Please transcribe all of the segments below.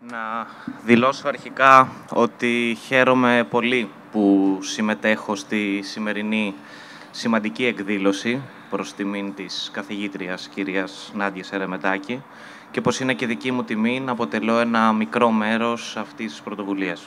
Να δηλώσω αρχικά ότι χαίρομαι πολύ που συμμετέχω στη σημερινή σημαντική εκδήλωση προς τιμήν της καθηγήτριας κυρίας Νάντιας Ερεμετάκη και πως είναι και δική μου τιμή να αποτελώ ένα μικρό μέρος αυτής της πρωτοβουλίας.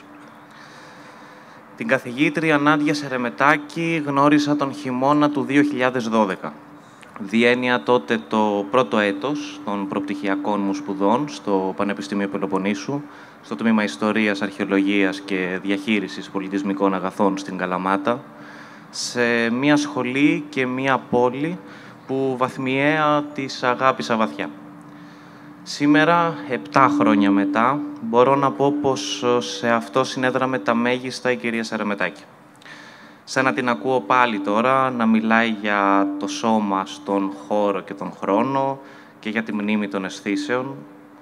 Την καθηγήτρια Νάντια Ερεμετάκη γνώρισα τον χειμώνα του 2012. Διένυα τότε το πρώτο έτος των προπτυχιακών μου σπουδών στο Πανεπιστήμιο Πελοποννήσου, στο τμήμα Ιστορίας, Αρχαιολογίας και Διαχείρισης Πολιτισμικών Αγαθών στην Καλαμάτα, σε μια σχολή και μια πόλη που βαθμιαία της αγάπησα βαθιά. Σήμερα, 7 χρόνια μετά, μπορώ να πω πως σε αυτό συνέδραμε τα μέγιστα η κυρία Ερεμετάκη. Σαν να την ακούω πάλι τώρα να μιλάει για το σώμα στον χώρο και τον χρόνο και για τη μνήμη των αισθήσεων.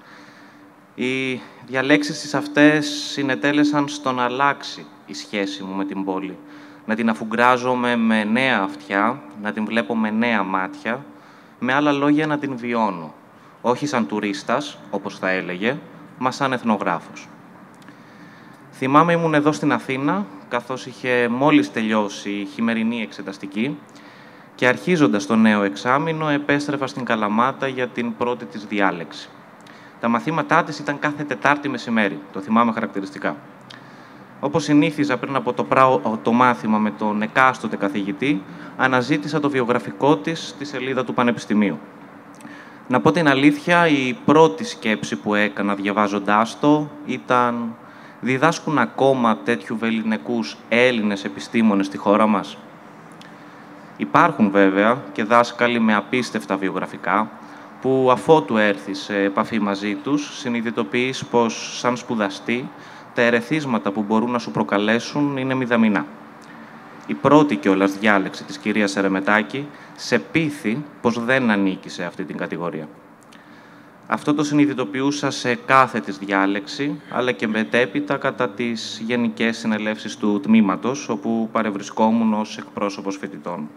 Οι διαλέξεις της αυτές συνετέλεσαν στο να αλλάξει η σχέση μου με την πόλη. Να την αφουγκράζομαι με νέα αυτιά, να την βλέπω με νέα μάτια, με άλλα λόγια να την βιώνω. Όχι σαν τουρίστας, όπως θα έλεγε, μα σαν εθνογράφος. Θυμάμαι ήμουν εδώ στην Αθήνα, καθώς είχε μόλις τελειώσει η χειμερινή εξεταστική και αρχίζοντας το νέο εξάμηνο επέστρεφα στην Καλαμάτα για την πρώτη της διάλεξη. Τα μαθήματά της ήταν κάθε Τετάρτη μεσημέρι, το θυμάμαι χαρακτηριστικά. Όπως συνήθιζα πριν από το μάθημα με τον εκάστοτε καθηγητή, αναζήτησα το βιογραφικό της στη σελίδα του Πανεπιστημίου. Να πω την αλήθεια, η πρώτη σκέψη που έκανα διαβάζοντάς το ήταν: διδάσκουν ακόμα τέτοιου βεληνικούς Έλληνες επιστήμονες στη χώρα μας? Υπάρχουν βέβαια και δάσκαλοι με απίστευτα βιογραφικά που αφότου έρθει σε επαφή μαζί τους συνειδητοποιείς πως σαν σπουδαστή τα ερεθίσματα που μπορούν να σου προκαλέσουν είναι μηδαμινά. Η πρώτη κιόλας διάλεξη της κυρίας Ερεμετάκη σε πείθει πως δεν ανήκει σε αυτή την κατηγορία. Αυτό το συνειδητοποιούσα σε κάθε της διάλεξη, αλλά και μετέπειτα κατά τις γενικές συνελεύσεις του τμήματος, όπου παρευρισκόμουν ως εκπρόσωπος φοιτητών.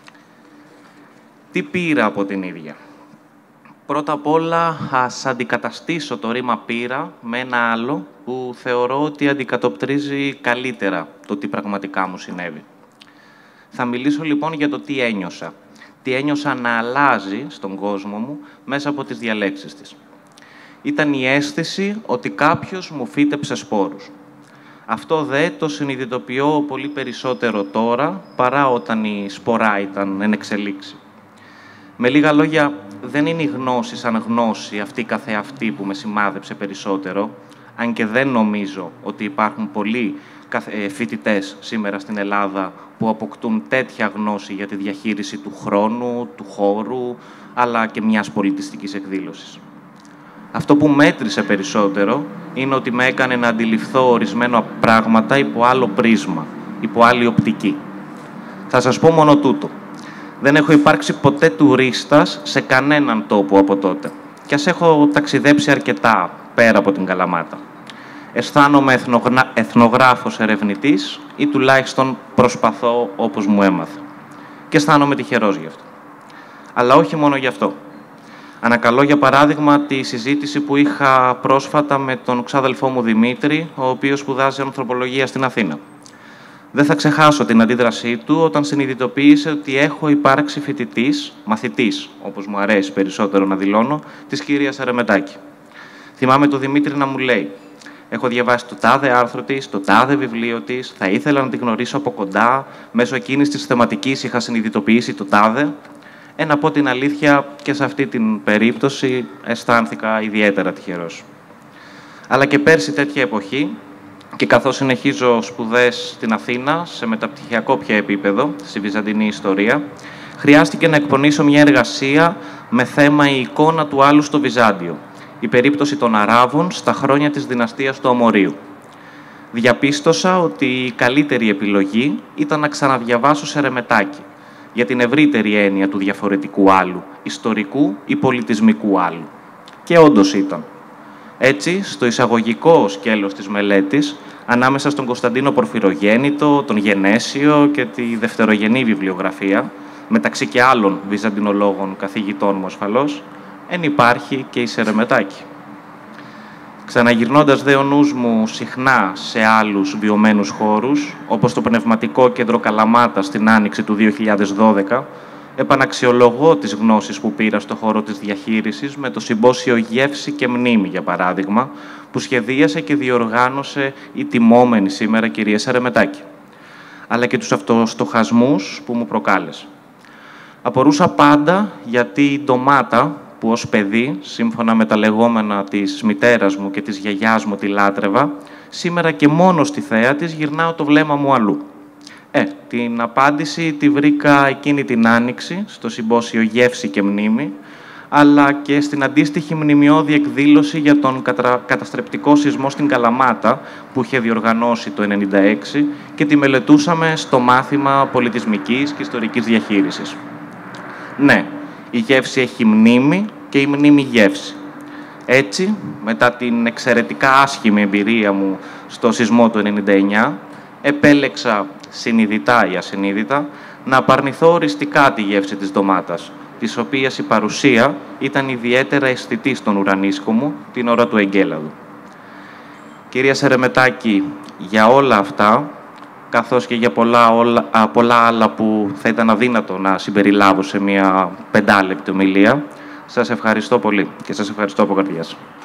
Τι πήρα από την ίδια? Πρώτα απ' όλα, ας αντικαταστήσω το ρήμα «πήρα» με ένα άλλο που θεωρώ ότι αντικατοπτρίζει καλύτερα το τι πραγματικά μου συνέβη. Θα μιλήσω λοιπόν για το τι ένιωσα. Τι ένιωσα να αλλάζει στον κόσμο μου μέσα από τις διαλέξεις της. Ήταν η αίσθηση ότι κάποιος μου φύτεψε σπόρους. Αυτό δε το συνειδητοποιώ πολύ περισσότερο τώρα παρά όταν η σπορά ήταν εν εξελίξη. Με λίγα λόγια, δεν είναι η γνώση σαν γνώση αυτή καθεαυτή που με σημάδεψε περισσότερο, αν και δεν νομίζω ότι υπάρχουν πολλοί φοιτητές σήμερα στην Ελλάδα που αποκτούν τέτοια γνώση για τη διαχείριση του χρόνου, του χώρου, αλλά και μιας πολιτιστικής εκδήλωσης. Αυτό που μέτρησε περισσότερο είναι ότι με έκανε να αντιληφθώ ορισμένα πράγματα υπό άλλο πρίσμα, υπό άλλη οπτική. Θα σας πω μόνο τούτο. Δεν έχω υπάρξει ποτέ τουρίστας σε κανέναν τόπο από τότε. Κι ας έχω ταξιδέψει αρκετά πέρα από την Καλαμάτα. Αισθάνομαι εθνογράφος ερευνητής ή τουλάχιστον προσπαθώ όπως μου έμαθα. Και αισθάνομαι τυχερός γι' αυτό. Αλλά όχι μόνο γι' αυτό. Ανακαλώ για παράδειγμα τη συζήτηση που είχα πρόσφατα με τον ξάδελφό μου Δημήτρη, ο οποίος σπουδάζει ανθρωπολογία στην Αθήνα. Δεν θα ξεχάσω την αντίδρασή του όταν συνειδητοποίησε ότι έχω υπάρξει φοιτητής, μαθητής, όπως μου αρέσει περισσότερο να δηλώνω, της κυρίας Ερεμετάκη. Θυμάμαι τον Δημήτρη να μου λέει: έχω διαβάσει το τάδε άρθρο της, το τάδε βιβλίο της, θα ήθελα να τη γνωρίσω από κοντά, μέσω εκείνης της θεματικής είχα συνειδητοποιήσει το τάδε. Να πω την αλήθεια, και σε αυτή την περίπτωση αισθάνθηκα ιδιαίτερα τυχερός. Αλλά και πέρσι τέτοια εποχή, και καθώς συνεχίζω σπουδές στην Αθήνα, σε μεταπτυχιακό πια επίπεδο, στη Βυζαντινή Ιστορία, χρειάστηκε να εκπονήσω μια εργασία με θέμα η εικόνα του άλλου στο Βυζάντιο, η περίπτωση των Αράβων στα χρόνια της δυναστείας του Αμορείου. Διαπίστωσα ότι η καλύτερη επιλογή ήταν να ξαναδιαβάσω σε Ερεμετάκη, για την ευρύτερη έννοια του διαφορετικού άλλου, ιστορικού ή πολιτισμικού άλλου. Και όντως ήταν. Έτσι, στο εισαγωγικό σκέλος της μελέτης, ανάμεσα στον Κωνσταντίνο Πορφυρογέννητο, τον Γενέσιο και τη δευτερογενή βιβλιογραφία, μεταξύ και άλλων βυζαντινολόγων καθηγητών μου ασφαλώς, εν υπάρχει και η Ερεμετάκη. Ξαναγυρνώντας δε ο νους μου συχνά σε άλλους βιωμένους χώρους, όπως το Πνευματικό Κέντρο Καλαμάτα στην Άνοιξη του 2012, επαναξιολογώ τις γνώσεις που πήρα στο χώρο της διαχείρισης με το συμπόσιο «Γεύση και Μνήμη», για παράδειγμα, που σχεδίασε και διοργάνωσε η τιμόμενη σήμερα κυρία Σερεμετάκη, αλλά και τους αυτοστοχασμούς που μου προκάλεσε. Απορούσα πάντα γιατί η ντομάτα, που ως παιδί, σύμφωνα με τα λεγόμενα της μητέρας μου και της γιαγιάς μου τη λάτρευα, σήμερα και μόνο στη θέα της γυρνάω το βλέμμα μου αλλού. Την απάντηση τη βρήκα εκείνη την Άνοιξη, στο συμπόσιο «Γεύση και Μνήμη», αλλά και στην αντίστοιχη μνημιώδη εκδήλωση για τον καταστρεπτικό σεισμό στην Καλαμάτα, που είχε διοργανώσει το 1996 και τη μελετούσαμε στο μάθημα πολιτισμικής και ιστορικής διαχείρισης. Ναι, η γεύση έχει μνήμη και η μνήμη γεύση. Έτσι, μετά την εξαιρετικά άσχημη εμπειρία μου στο σεισμό του 1999, επέλεξα, συνειδητά ή ασυνείδητα, να απαρνηθώ οριστικά τη γεύση της ντομάτας, της οποίας η παρουσία ήταν ιδιαίτερα αισθητή στον ουρανίσκο μου την ώρα του εγκέλαδου. Κυρία Σερεμετάκη, για όλα αυτά, καθώς και για πολλά άλλα που θα ήταν αδύνατο να συμπεριλάβω σε μια 5 λεπτή ομιλία, σας ευχαριστώ πολύ και σας ευχαριστώ από καρδιάς.